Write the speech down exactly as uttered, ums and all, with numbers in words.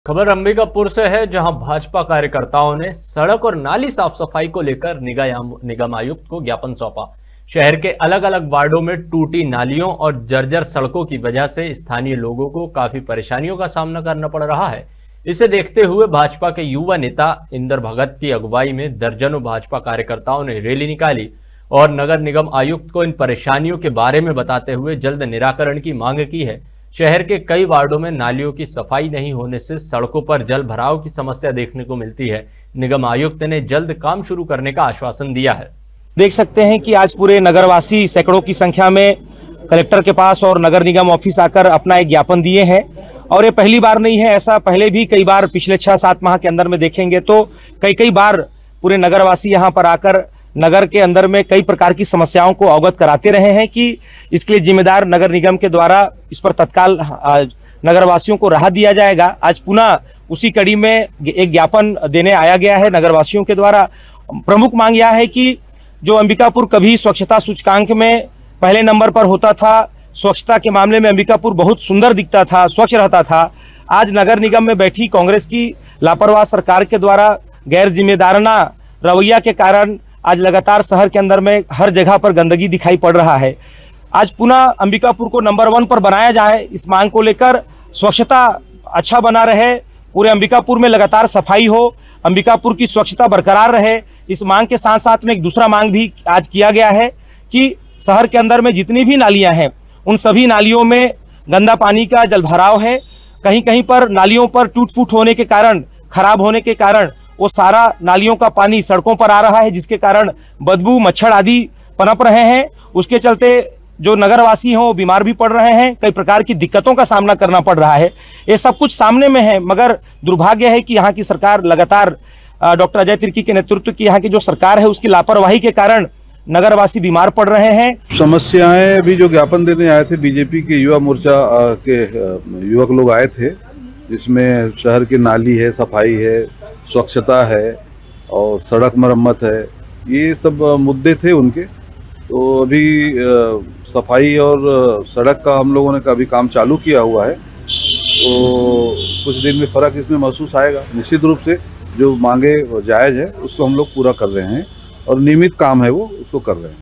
खबर अंबिकापुर से है, जहां भाजपा कार्यकर्ताओं ने सड़क और नाली साफ सफाई को लेकर निगम निगम आयुक्त को ज्ञापन सौंपा। शहर के अलग अलग वार्डों में टूटी नालियों और जर्जर सड़कों की वजह से स्थानीय लोगों को काफी परेशानियों का सामना करना पड़ रहा है। इसे देखते हुए भाजपा के युवा नेता इंदर भगत की अगुवाई में दर्जनों भाजपा कार्यकर्ताओं ने रैली निकाली और नगर निगम आयुक्त को इन परेशानियों के बारे में बताते हुए जल्द निराकरण की मांग की है। शहर के कई वार्डों में नालियों की सफाई नहीं होने से सड़कों पर जल भराव की समस्या देखने को मिलती है। निगम आयुक्त ने जल्द काम शुरू करने का आश्वासन दिया है। देख सकते हैं कि आज पूरे नगरवासी सैकड़ों की संख्या में कलेक्टर के पास और नगर निगम ऑफिस आकर अपना एक ज्ञापन दिए हैं। और ये पहली बार नहीं है, ऐसा पहले भी कई बार पिछले छह सात माह के अंदर में देखेंगे तो कई कई बार पूरे नगरवासी यहाँ पर आकर नगर के अंदर में कई प्रकार की समस्याओं को अवगत कराते रहे हैं कि इसके लिए जिम्मेदार नगर निगम के द्वारा इस पर तत्काल नगरवासियों को राहत दिया जाएगा। आज पुनः उसी कड़ी में एक ज्ञापन देने आया गया है नगरवासियों के द्वारा। प्रमुख मांग यह है कि जो अंबिकापुर कभी स्वच्छता सूचकांक में पहले नंबर पर होता था, स्वच्छता के मामले में अंबिकापुर बहुत सुंदर दिखता था, स्वच्छ रहता था, आज नगर निगम में बैठी कांग्रेस की लापरवाह सरकार के द्वारा गैर जिम्मेदाराना रवैया के कारण आज लगातार शहर के अंदर में हर जगह पर गंदगी दिखाई पड़ रहा है। आज पुनः अंबिकापुर को नंबर वन पर बनाया जाए, इस मांग को लेकर स्वच्छता अच्छा बना रहे, पूरे अंबिकापुर में लगातार सफाई हो, अंबिकापुर की स्वच्छता बरकरार रहे। इस मांग के साथ साथ में एक दूसरा मांग भी आज किया गया है कि शहर के अंदर में जितनी भी नालियां हैं उन सभी नालियों में गंदा पानी का जल भराव है। कहीं कहीं पर नालियों पर टूट फूट होने के कारण, खराब होने के कारण वो सारा नालियों का पानी सड़कों पर आ रहा है, जिसके कारण बदबू, मच्छर आदि पनप रहे हैं। उसके चलते जो नगरवासी हों वो बीमार भी पड़ रहे हैं, कई प्रकार की दिक्कतों का सामना करना पड़ रहा है। ये सब कुछ सामने में है, मगर दुर्भाग्य है कि यहाँ की सरकार लगातार डॉक्टर अजय तिर्की के नेतृत्व की यहाँ की जो सरकार है उसकी लापरवाही के कारण नगरवासी बीमार पड़ रहे हैं। समस्याएं अभी जो ज्ञापन देने आए थे बीजेपी के युवा मोर्चा के युवक लोग आए थे, जिसमें शहर की नाली है, सफाई है, स्वच्छता है और सड़क मरम्मत है, ये सब मुद्दे थे उनके। तो अभी सफाई और सड़क का हम लोगों ने कभी काम चालू किया हुआ है, तो कुछ दिन में फ़र्क इसमें महसूस आएगा। निश्चित रूप से जो मांगे जायज़ है उसको हम लोग पूरा कर रहे हैं और नियमित काम है वो उसको कर रहे हैं।